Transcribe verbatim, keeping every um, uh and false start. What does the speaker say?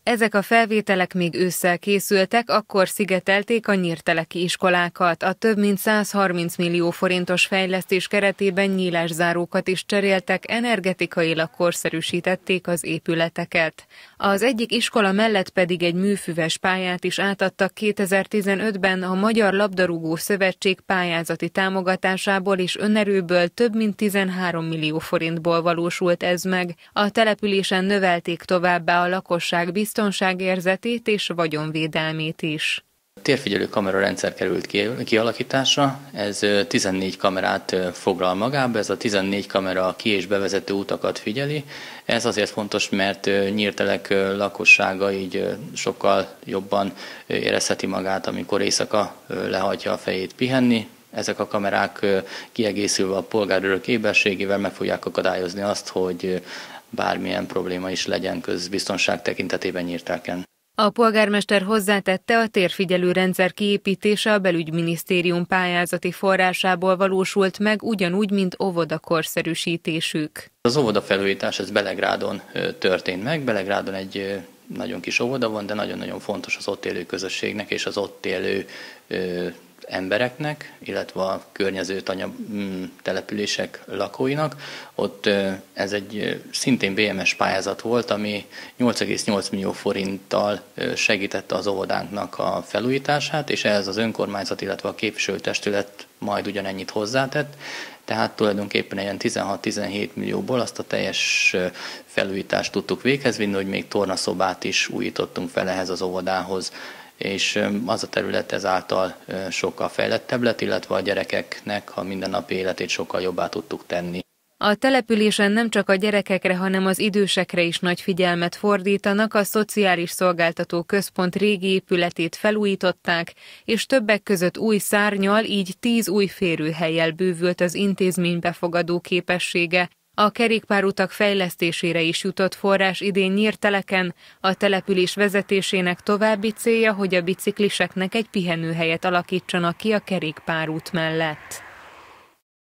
Ezek a felvételek még ősszel készültek, akkor szigetelték a nyírteleki iskolákat. A több mint százharminc millió forintos fejlesztés keretében nyílászárókat is cseréltek, energetikailag korszerűsítették az épületeket. Az egyik iskola mellett pedig egy műfüves pályát is átadtak kétezer-tizenötben a Magyar Labdarúgó Szövetség pályázati támogatásából és önerőből több mint tizenhárom millió forintból valósult ez meg. A településen növelték továbbá a lakosság biztonságát, biztonságérzetét és vagyonvédelmét is. Térfigyelő kamerarendszer került kialakításra, ez tizennégy kamerát foglal magába, ez a tizennégy kamera ki- és bevezető utakat figyeli. Ez azért fontos, mert Nyírtelek lakossága így sokkal jobban érezheti magát, amikor éjszaka lehagyja a fejét pihenni. Ezek a kamerák kiegészülve a polgárőrök éberségével meg fogják akadályozni azt, hogy bármilyen probléma is legyen közbiztonság tekintetében Nyírtelken. A polgármester hozzátette, a térfigyelő rendszer kiépítése a belügyminisztérium pályázati forrásából valósult meg, ugyanúgy, mint óvoda korszerűsítésük. Az óvoda felújítás ez Belegrádon történt meg. Belegrádon egy nagyon kis óvoda van, de nagyon-nagyon fontos az ott élő közösségnek és az ott élő embereknek, illetve a környező tanya települések lakóinak. Ott ez egy szintén bé em es pályázat volt, ami nyolc egész nyolc millió forinttal segítette az óvodánknak a felújítását, és ehhez az önkormányzat, illetve a képviselőtestület majd ugyanennyit hozzátett. Tehát tulajdonképpen ilyen tizenhat-tizenhét millióból azt a teljes felújítást tudtuk véghez vinni, hogy még tornaszobát is újítottunk fel ehhez az óvodához, és az a terület ezáltal sokkal fejlettebb lett, illetve a gyerekeknek a mindennapi életét sokkal jobbá tudtuk tenni. A településen nem csak a gyerekekre, hanem az idősekre is nagy figyelmet fordítanak, a Szociális Szolgáltató Központ régi épületét felújították, és többek között új szárnnyal, így tíz új férőhellyel bővült az intézmény befogadó képessége. A kerékpárutak fejlesztésére is jutott forrás idén Nyírteleken, a település vezetésének további célja, hogy a bicikliseknek egy pihenőhelyet alakítsanak ki a kerékpárút mellett.